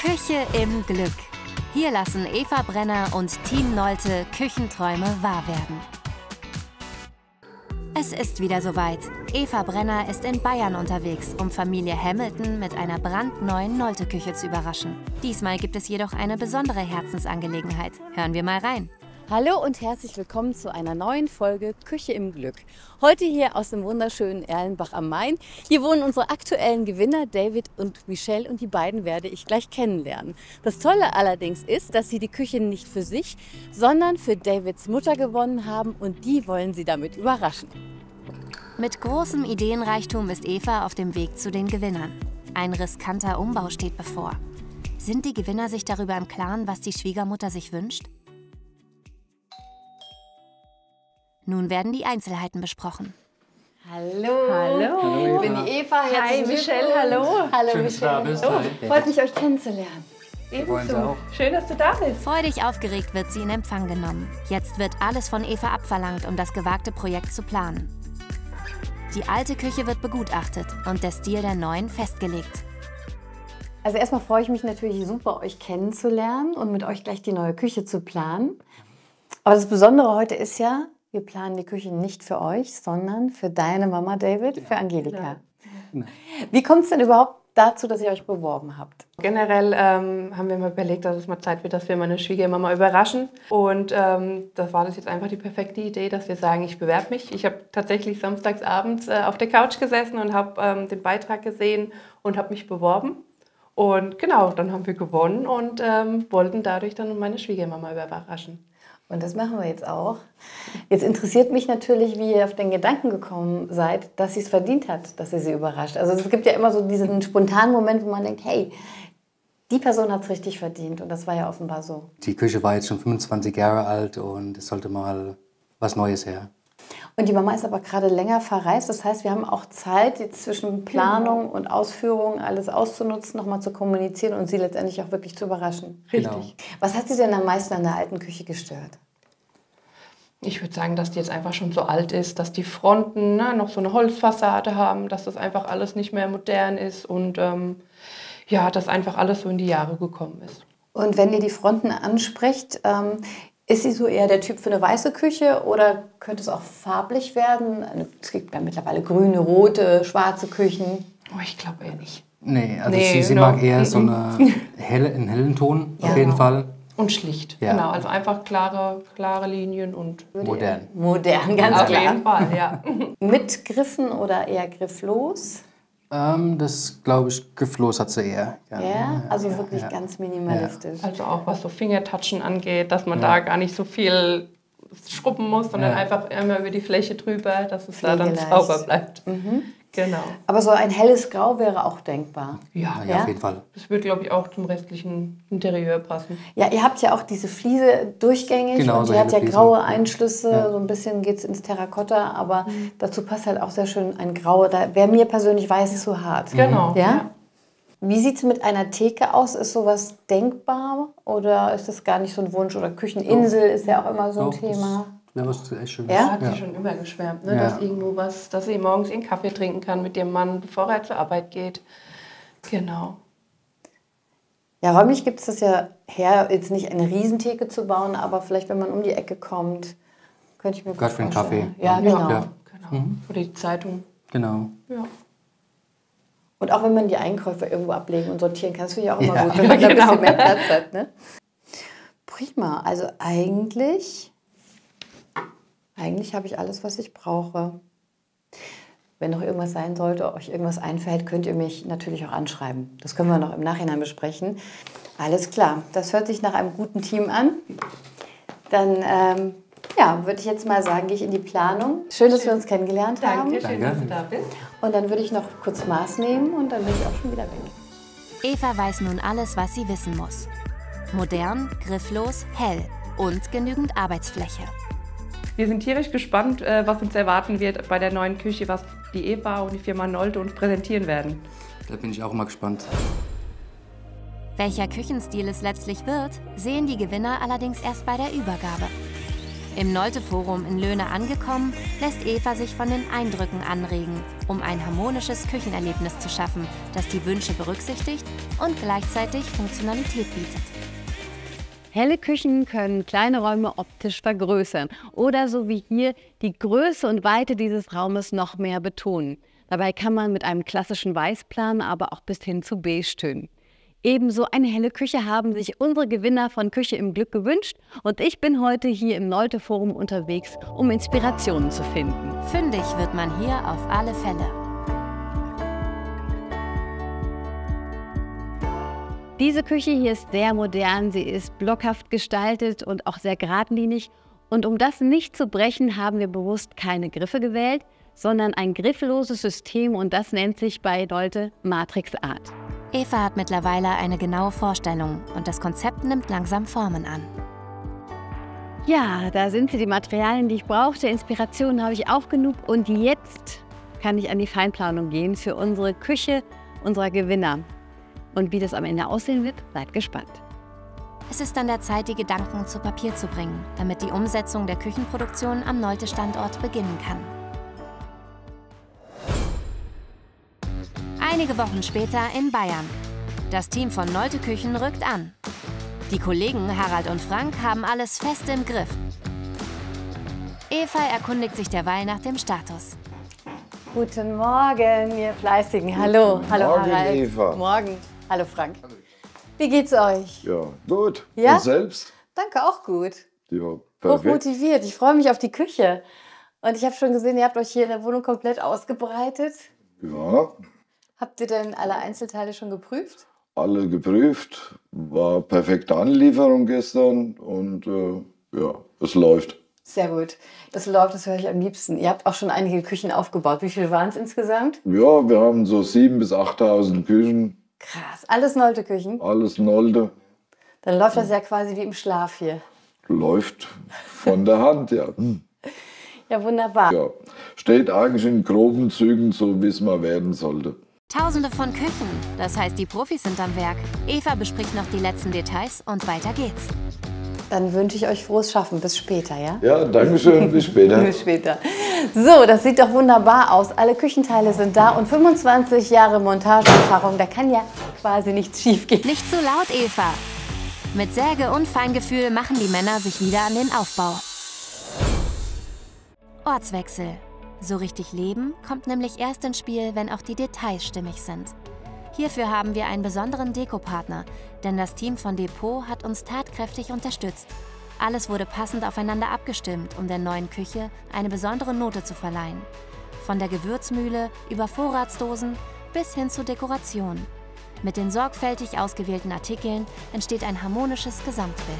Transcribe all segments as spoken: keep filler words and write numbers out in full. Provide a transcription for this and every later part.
Küche im Glück. Hier lassen Eva Brenner und Team Nolte Küchenträume wahr werden. Es ist wieder soweit. Eva Brenner ist in Bayern unterwegs, um Familie Hamilton mit einer brandneuen Nolte-Küche zu überraschen. Diesmal gibt es jedoch eine besondere Herzensangelegenheit. Hören wir mal rein. Hallo und herzlich willkommen zu einer neuen Folge Küche im Glück. Heute hier aus dem wunderschönen Erlenbach am Main. Hier wohnen unsere aktuellen Gewinner David und Michelle und die beiden werde ich gleich kennenlernen. Das Tolle allerdings ist, dass sie die Küche nicht für sich, sondern für Davids Mutter gewonnen haben und die wollen sie damit überraschen. Mit großem Ideenreichtum ist Eva auf dem Weg zu den Gewinnern. Ein riskanter Umbau steht bevor. Sind die Gewinner sich darüber im Klaren, was die Schwiegermutter sich wünscht? Nun werden die Einzelheiten besprochen. Hallo. Hallo. Ich bin die Eva. Hi Michelle, hallo. Hallo Schön, Michelle. dass du da bist. Oh, freut mich, euch kennenzulernen. Ebenso. Schön, dass du da bist. Freudig aufgeregt wird sie in Empfang genommen. Jetzt wird alles von Eva abverlangt, um das gewagte Projekt zu planen. Die alte Küche wird begutachtet und der Stil der neuen festgelegt. Also erstmal freue ich mich natürlich super, euch kennenzulernen und mit euch gleich die neue Küche zu planen. Aber das Besondere heute ist ja, wir planen die Küche nicht für euch, sondern für deine Mama, David, für Angelika. Ja. Wie kommt es denn überhaupt dazu, dass ihr euch beworben habt? Generell ähm, haben wir mal überlegt, dass es mal Zeit wird, dass wir meine Schwiegermama überraschen. Und ähm, das war das jetzt einfach die perfekte Idee, dass wir sagen, ich bewerbe mich. Ich habe tatsächlich samstagsabends äh, auf der Couch gesessen und habe ähm, den Beitrag gesehen und habe mich beworben. Und genau, dann haben wir gewonnen und ähm, wollten dadurch dann meine Schwiegermama überraschen. Und das machen wir jetzt auch. Jetzt interessiert mich natürlich, wie ihr auf den Gedanken gekommen seid, dass sie es verdient hat, dass ihr sie überrascht. Also es gibt ja immer so diesen spontanen Moment, wo man denkt, hey, die Person hat es richtig verdient. Und das war ja offenbar so. Die Küche war jetzt schon fünfundzwanzig Jahre alt und es sollte mal was Neues her. Und die Mama ist aber gerade länger verreist. Das heißt, wir haben auch Zeit, jetzt zwischen Planung und Ausführung alles auszunutzen, nochmal zu kommunizieren und sie letztendlich auch wirklich zu überraschen. Richtig. Genau. Was hat sie denn am meisten an der alten Küche gestört? Ich würde sagen, dass die jetzt einfach schon so alt ist, dass die Fronten ne, noch so eine Holzfassade haben, dass das einfach alles nicht mehr modern ist und ähm, ja, dass einfach alles so in die Jahre gekommen ist. Und wenn ihr die Fronten ansprecht, ähm, ist sie so eher der Typ für eine weiße Küche oder könnte es auch farblich werden? Es gibt ja mittlerweile grüne, rote, schwarze Küchen. Oh, ich glaube eher nicht. Nee, also Nee, sie, sie no. mag eher so eine helle, einen hellen Ton, Ja. auf jeden Fall. Und schlicht, Ja. genau. Also einfach klare, klare Linien und Modern. Modern, ganz auf klar. jeden Fall, ja. Mit Griffen oder eher grifflos? Ähm, das, glaube ich, grifflos hat sie eher. Ja, also ja, wirklich ja. ganz minimalistisch. Also auch was so Fingertatschen angeht, dass man Ja. da gar nicht so viel schrubben muss, sondern Ja. einfach einmal über die Fläche drüber, dass es da dann Pflegeleicht. sauber bleibt. Mhm. Genau. Aber so ein helles Grau wäre auch denkbar. Ja, Ja, ja, Ja? auf jeden Fall. das wird, glaube ich, auch zum restlichen Interieur passen. Ja, ihr habt ja auch diese Fliese durchgängig Genau, und so die hat ja helle Fliesen. graue Einschlüsse, Ja. so ein bisschen geht es ins Terrakotta, aber dazu passt halt auch sehr schön ein Grau. Da wäre mir persönlich weiß zu hart. Genau. Ja? Wie sieht es mit einer Theke aus? Ist sowas denkbar oder ist das gar nicht so ein Wunsch? Oder Kücheninsel ist ja auch immer so ein Doch, Thema. Ja, was echt schön. Ja? Hat sie schon immer geschwärmt, ne? Ja. dass irgendwo was, dass sie morgens ihren Kaffee trinken kann mit ihrem Mann, bevor er zur Arbeit geht. Genau. Ja, räumlich gibt es das ja her, jetzt nicht eine Riesentheke zu bauen, aber vielleicht, wenn man um die Ecke kommt, könnte ich mir Gerade gut für einen vorstellen. Kaffee. Ja, genau. Ja. genau. Oder die Zeitung. Genau. Ja. Und auch wenn man die Einkäufe irgendwo ablegen und sortieren kann, das finde ich auch immer Ja. gut, wenn man da ein Genau. bisschen mehr Platz hat. Ne? Prima, also eigentlich, eigentlich habe ich alles, was ich brauche. Wenn noch irgendwas sein sollte, euch irgendwas einfällt, könnt ihr mich natürlich auch anschreiben. Das können wir noch im Nachhinein besprechen. Alles klar, das hört sich nach einem guten Team an. Dann ähm, ja, würde ich jetzt mal sagen, gehe ich in die Planung. Schön, dass wir uns kennengelernt haben. Danke, schön, Danke. dass du da bist. Und dann würde ich noch kurz Maß nehmen und dann bin ich auch schon wieder weg. Eva weiß nun alles, was sie wissen muss. Modern, grifflos, hell und genügend Arbeitsfläche. Wir sind tierisch gespannt, äh, was uns erwarten wird bei der neuen Küche, was die Eva und die Firma Nolte uns präsentieren werden. Da bin ich auch mal gespannt. Welcher Küchenstil es letztlich wird, sehen die Gewinner allerdings erst bei der Übergabe. Im Nolte-Forum in Löhne angekommen, lässt Eva sich von den Eindrücken anregen, um ein harmonisches Küchenerlebnis zu schaffen, das die Wünsche berücksichtigt und gleichzeitig Funktionalität bietet. Helle Küchen können kleine Räume optisch vergrößern oder so wie hier die Größe und Weite dieses Raumes noch mehr betonen. Dabei kann man mit einem klassischen Weißplan aber auch bis hin zu Beige-Tönen. Ebenso eine helle Küche haben sich unsere Gewinner von Küche im Glück gewünscht und ich bin heute hier im Nolte-Forum unterwegs, um Inspirationen zu finden. Fündig wird man hier auf alle Fälle. Diese Küche hier ist sehr modern, sie ist blockhaft gestaltet und auch sehr geradlinig. Und um das nicht zu brechen, haben wir bewusst keine Griffe gewählt, sondern ein griffloses System und das nennt sich bei Nolte Matrix Art. Eva hat mittlerweile eine genaue Vorstellung und das Konzept nimmt langsam Formen an. Ja, da sind sie, die Materialien, die ich brauchte. Inspirationen habe ich auch genug und jetzt kann ich an die Feinplanung gehen für unsere Küche unserer Gewinner. Und wie das am Ende aussehen wird, seid gespannt. Es ist an der Zeit, die Gedanken zu Papier zu bringen, damit die Umsetzung der Küchenproduktion am Nolte-Standort beginnen kann. Einige Wochen später in Bayern. Das Team von Nolte Küchen rückt an. Die Kollegen Harald und Frank haben alles fest im Griff. Eva erkundigt sich derweil nach dem Status. Guten Morgen, ihr Fleißigen. Hallo, hallo Morgen, Harald. Eva. Morgen. Hallo Frank. Wie geht's euch? Ja, gut. Ja? Und selbst? Danke, auch gut. Ja, perfekt. Hochmotiviert. Ich freue mich auf die Küche. Und ich habe schon gesehen, ihr habt euch hier in der Wohnung komplett ausgebreitet. Ja, Habt ihr denn alle Einzelteile schon geprüft? alle geprüft. War perfekte Anlieferung gestern und äh, ja, es läuft. Sehr gut. Das läuft, das höre ich am liebsten. Ihr habt auch schon einige Küchen aufgebaut. Wie viele waren es insgesamt? Ja, wir haben so siebentausend bis achttausend Küchen, Krass. Alles Nolte Küchen? alles Nolte. Dann läuft das ja quasi wie im Schlaf hier. Läuft von der Hand, ja. Hm. Ja, wunderbar. Ja. Steht eigentlich in groben Zügen so, wie es mal werden sollte. Tausende von Küchen, das heißt, die Profis sind am Werk. Eva bespricht noch die letzten Details und weiter geht's. Dann wünsche ich euch frohes Schaffen. Bis später, ja? Ja, danke schön, bis später. Bis später. So, das sieht doch wunderbar aus. Alle Küchenteile sind da und fünfundzwanzig Jahre Montageerfahrung. Da kann ja quasi nichts schief gehen. Nicht zu laut, Eva. Mit Säge und Feingefühl machen die Männer sich wieder an den Aufbau. Ortswechsel. So richtig Leben kommt nämlich erst ins Spiel, wenn auch die Details stimmig sind. Hierfür haben wir einen besonderen Dekopartner, denn das Team von Depot hat uns tatkräftig unterstützt. Alles wurde passend aufeinander abgestimmt, um der neuen Küche eine besondere Note zu verleihen. Von der Gewürzmühle über Vorratsdosen bis hin zur Dekoration. Mit den sorgfältig ausgewählten Artikeln entsteht ein harmonisches Gesamtbild.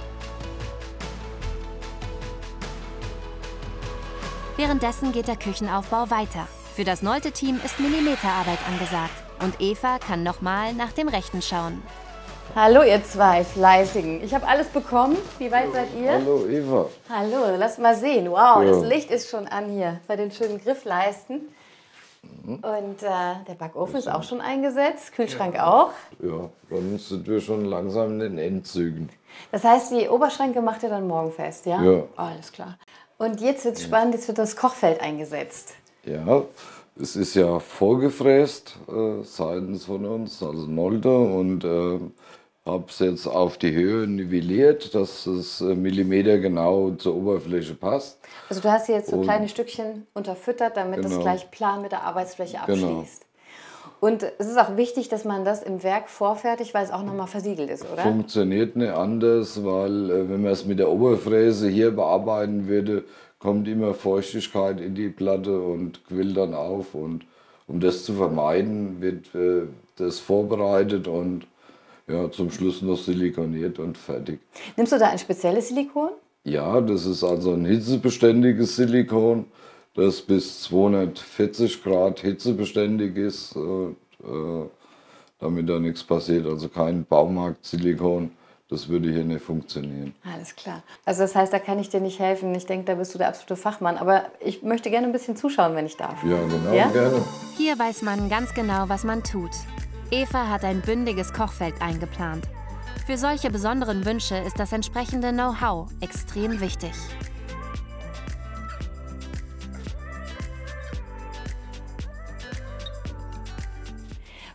Währenddessen geht der Küchenaufbau weiter. Für das Nolte-Team ist Millimeterarbeit angesagt und Eva kann nochmal nach dem Rechten schauen. Hallo ihr zwei Fleißigen. Ich habe alles bekommen. Wie weit seid ihr? Hallo Eva. Hallo, lasst mal sehen. Wow, Ja. das Licht ist schon an hier bei den schönen Griffleisten. Und äh, der Backofen ist auch schon eingesetzt, Kühlschrank auch. Ja, dann sind wir schon langsam in den Endzügen. Das heißt, die Oberschränke macht ihr dann morgen fest, ja? Ja. Alles klar. Und jetzt wird es spannend, jetzt wird das Kochfeld eingesetzt. Ja, es ist ja vorgefräst äh, seitens von uns, also Nolte, und äh, habe es jetzt auf die Höhe nivelliert, dass es äh, Millimeter genau zur Oberfläche passt. Also du hast hier jetzt so Und- kleine Stückchen unterfüttert, damit das Genau. gleich plan mit der Arbeitsfläche abschließt. Genau. Und es ist auch wichtig, dass man das im Werk vorfertigt, weil es auch nochmal versiegelt ist, oder? Funktioniert nicht anders, weil äh, wenn man es mit der Oberfräse hier bearbeiten würde, kommt immer Feuchtigkeit in die Platte und quillt dann auf. Und um das zu vermeiden, wird äh, das vorbereitet und ja, zum Schluss noch silikoniert und fertig. Nimmst du da ein spezielles Silikon? Ja, das ist also ein hitzebeständiges Silikon, das bis zweihundertvierzig Grad hitzebeständig ist, äh, äh, damit da nichts passiert. Also kein Baumarkt-Silikon, das würde hier nicht funktionieren. Alles klar. Also das heißt, da kann ich dir nicht helfen. Ich denke, da bist du der absolute Fachmann. Aber ich möchte gerne ein bisschen zuschauen, wenn ich darf. Ja, genau, Ja? gerne. Hier weiß man ganz genau, was man tut. Eva hat ein bündiges Kochfeld eingeplant. Für solche besonderen Wünsche ist das entsprechende Know-how extrem wichtig.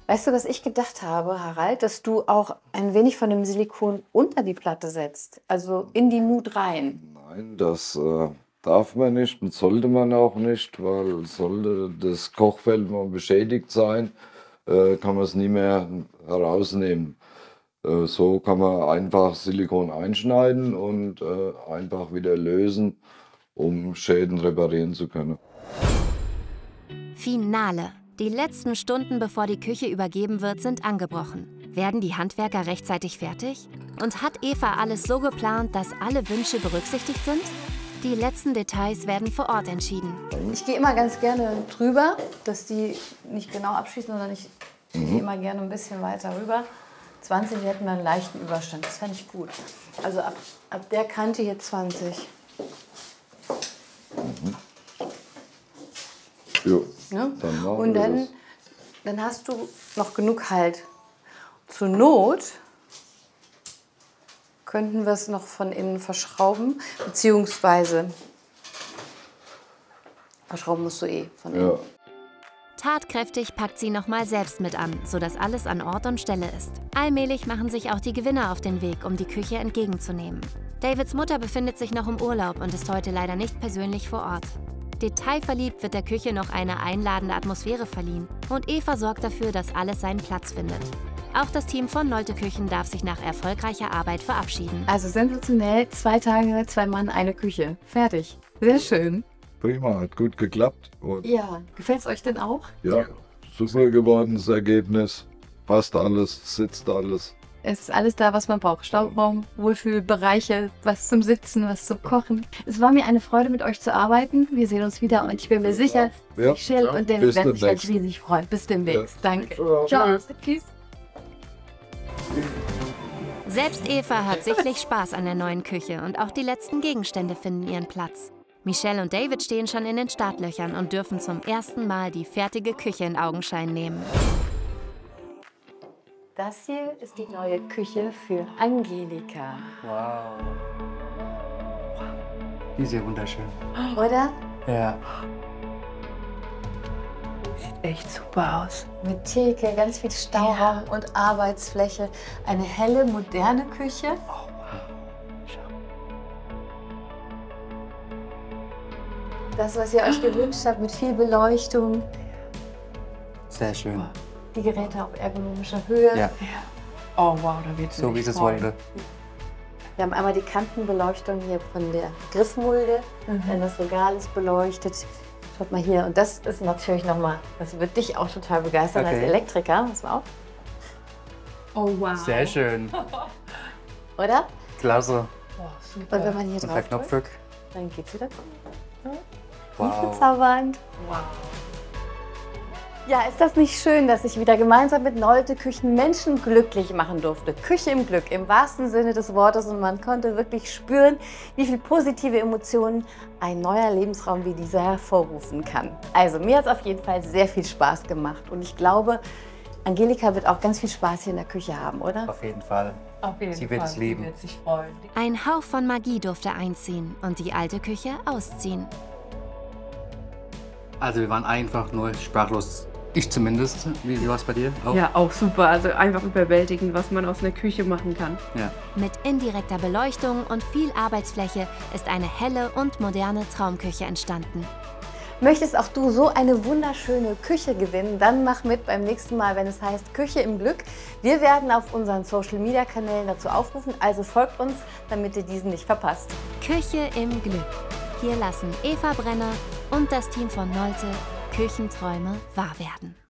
Weißt du, was ich gedacht habe, Harald? Dass du auch ein wenig von dem Silikon unter die Platte setzt, also in die Mut rein. Nein, das äh, darf man nicht und sollte man auch nicht, weil sollte das Kochfeld mal beschädigt sein, äh, kann man es nie mehr herausnehmen. Äh, so kann man einfach Silikon einschneiden und äh, einfach wieder lösen, um Schäden reparieren zu können. Finale. Die letzten Stunden, bevor die Küche übergeben wird, sind angebrochen. Werden die Handwerker rechtzeitig fertig? Und hat Eva alles so geplant, dass alle Wünsche berücksichtigt sind? Die letzten Details werden vor Ort entschieden. Ich gehe immer ganz gerne drüber, dass die nicht genau abschließen, sondern ich mhm. gehe immer gerne ein bisschen weiter rüber. zwanzig hätten wir einen leichten Überstand, das fände ich gut. Also ab, ab der Kante hier zwanzig. Mhm. Jo, ne? Dann machen Und wir dann, das. dann hast du noch genug Halt. Zur Not könnten wir es noch von innen verschrauben, beziehungsweise verschrauben musst du eh von innen. Ja. Tatkräftig packt sie nochmal selbst mit an, sodass alles an Ort und Stelle ist. Allmählich machen sich auch die Gewinner auf den Weg, um die Küche entgegenzunehmen. Davids Mutter befindet sich noch im Urlaub und ist heute leider nicht persönlich vor Ort. Detailverliebt wird der Küche noch eine einladende Atmosphäre verliehen und Eva sorgt dafür, dass alles seinen Platz findet. Auch das Team von Nolte Küchen darf sich nach erfolgreicher Arbeit verabschieden. Also sensationell, zwei Tage, zwei Mann, eine Küche. Fertig. Sehr schön. Prima, hat gut geklappt. Und Ja, gefällt es euch denn auch? ja, super geworden, das Ergebnis. Passt alles, sitzt alles. Es ist alles da, was man braucht. Stauraum, Wohlfühlbereiche, was zum Sitzen, was zum Kochen. Es war mir eine Freude, mit euch zu arbeiten. Wir sehen uns wieder und ich bin mir sicher, Ja, Michelle ja, und David bis werden sich ganz demnächst. riesig freuen. Bis demnächst. Ja. Danke. Ja. Ciao. Tschüss. Selbst Eva hat sichtlich Spaß an der neuen Küche und auch die letzten Gegenstände finden ihren Platz. Michelle und David stehen schon in den Startlöchern und dürfen zum ersten Mal die fertige Küche in Augenschein nehmen. Das hier ist die neue Küche für Angelika. Wow. Die ist ja wunderschön. Oder? Ja. Sieht echt super aus. Mit Theke, ganz viel Stauraum und Arbeitsfläche. Eine helle, moderne Küche. Das, was ihr euch gewünscht habt, mit viel Beleuchtung. Sehr schön. Die Geräte auf ergonomischer Höhe. Ja, Oh wow, da wird so wie ich es wollte. Wir haben einmal die Kantenbeleuchtung hier von der Griffmulde. Dann das Regal ist beleuchtet. Schaut mal hier. Und das ist natürlich nochmal, das wird dich auch total begeistern als Okay. Elektriker. Pass mal auf. Oh wow. Sehr schön. Oder? Klasse. Oh, super. Und wenn man hier Und der drauf Knopf drückt, weg. dann geht's wieder zu. Wow. Bezaubernd. Wow. Ja, ist das nicht schön, dass ich wieder gemeinsam mit Nolte Küchen Menschen glücklich machen durfte? Küche im Glück, im wahrsten Sinne des Wortes. Und man konnte wirklich spüren, wie viel positive Emotionen ein neuer Lebensraum wie dieser hervorrufen kann. Also mir hat es auf jeden Fall sehr viel Spaß gemacht. Und ich glaube, Angelika wird auch ganz viel Spaß hier in der Küche haben, oder? Auf jeden Fall. Auf jeden Sie wird Fall. es lieben. Sie wird sich freuen. Ein Hauch von Magie durfte einziehen und die alte Küche ausziehen. Also wir waren einfach nur sprachlos. Ich zumindest. Wie, wie war es bei dir? Auch? Ja, auch super. Also einfach überwältigend, was man aus einer Küche machen kann. Ja. Mit indirekter Beleuchtung und viel Arbeitsfläche ist eine helle und moderne Traumküche entstanden. Möchtest auch du so eine wunderschöne Küche gewinnen? Dann mach mit beim nächsten Mal, wenn es heißt Küche im Glück. Wir werden auf unseren Social-Media-Kanälen dazu aufrufen, also folgt uns, damit ihr diesen nicht verpasst. Küche im Glück. Hier lassen Eva Brenner und das Team von Nolte Küchenträume wahr werden.